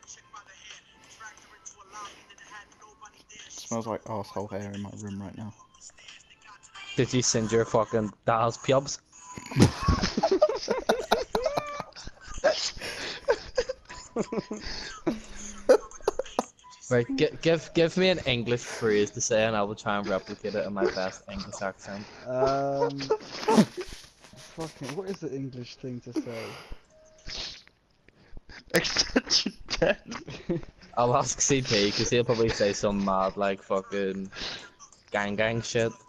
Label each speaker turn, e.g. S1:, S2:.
S1: Smells like arsehole hair in my room right now.
S2: Did you send your fucking dad's pyubs? Right, give me an English phrase to say and I will try and replicate it in my best English accent.
S1: Fucking, what is the English thing to say?
S3: Extension 10.
S2: I'll ask CP because he'll probably say some mad like fucking gang shit.